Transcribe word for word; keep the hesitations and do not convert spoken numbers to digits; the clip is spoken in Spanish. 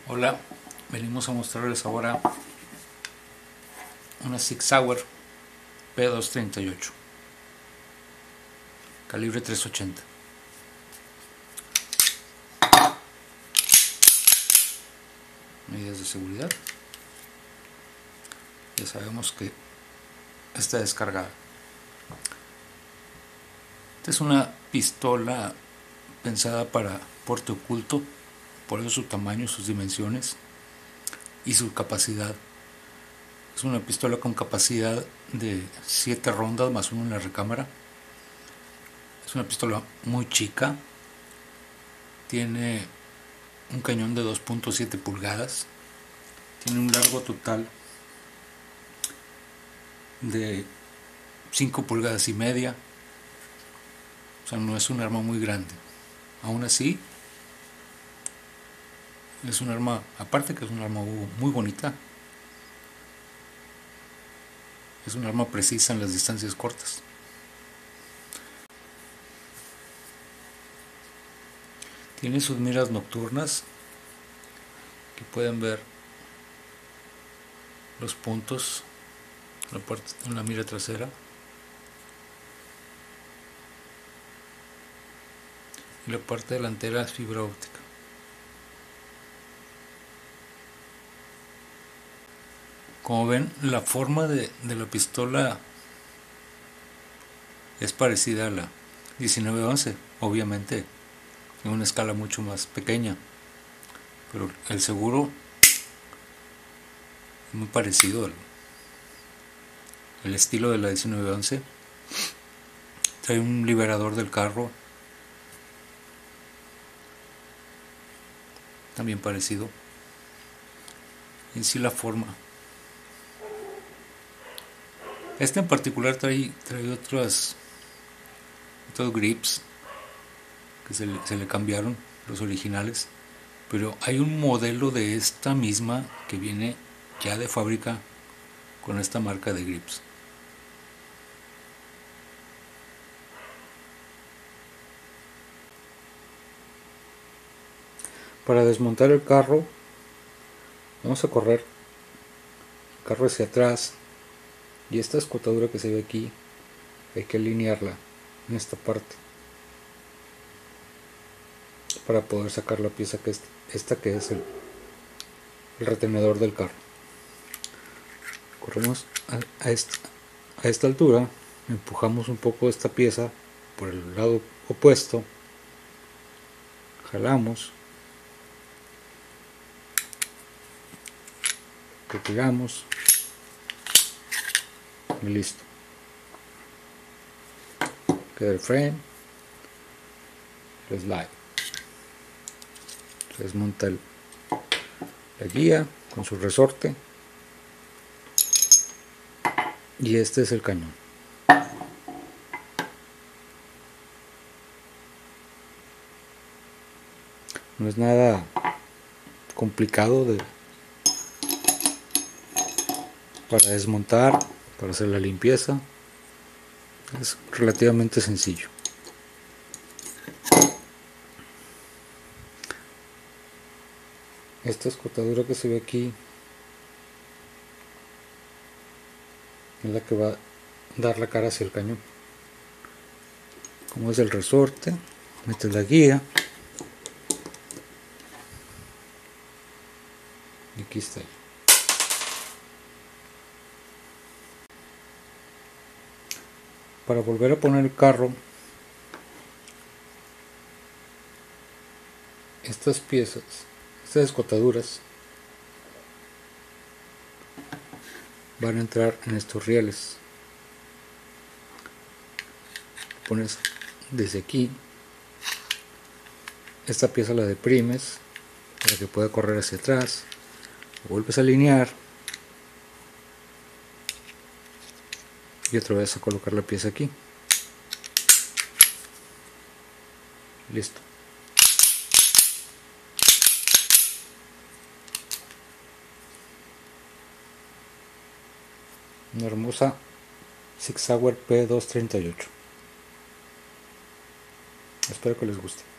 Hola, venimos a mostrarles ahora una Sig Sauer P doscientos treinta y ocho, calibre trescientos ochenta. Medidas de seguridad. Ya sabemos que está descargada. Esta es una pistola pensada para porte oculto, por eso su tamaño, sus dimensiones y su capacidad. Es una pistola con capacidad de siete rondas más uno en la recámara. Es una pistola muy chica. Tiene un cañón de dos punto siete pulgadas. Tiene un largo total de cinco pulgadas y media. O sea, no es un arma muy grande. Aún así, es un arma, aparte que es un arma muy bonita, es un arma precisa en las distancias cortas. Tiene sus miras nocturnas, que pueden ver los puntos en la, parte, en la mira trasera. Y la parte delantera es fibra óptica. Como ven, la forma de, de la pistola es parecida a la diecinueve once, obviamente en una escala mucho más pequeña, pero el seguro es muy parecido al el estilo de la diecinueve once. Trae un liberador del carro, también parecido. En sí la forma. Este en particular trae, trae otros, otros grips que se le, se le cambiaron, los originales, pero hay un modelo de esta misma que viene ya de fábrica con esta marca de grips. Para desmontar el carro, vamos a correr el carro hacia atrás, y esta escotadura que se ve aquí hay que alinearla en esta parte para poder sacar la pieza que es esta, que es el, el retenedor del carro. Corremos a, a, esta, a esta altura, empujamos un poco esta pieza por el lado opuesto, jalamos, retiramos y listo. Queda el frame, el slide. Se desmonta el, la guía con su resorte, y este es el cañón. No es nada complicado de para desmontar, para hacer la limpieza. Es relativamente sencillo. Esta escotadura que se ve aquí es la que va a dar la cara hacia el cañón. Como es el resorte, metes la guía y aquí está. Para volver a poner el carro, estas piezas, estas escotaduras van a entrar en estos rieles. Pones desde aquí, esta pieza la deprimes para que pueda correr hacia atrás, vuelves a alinear y otra vez a colocar la pieza aquí. Listo. Una hermosa Sig Sauer P doscientos treinta y ocho. Espero que les guste.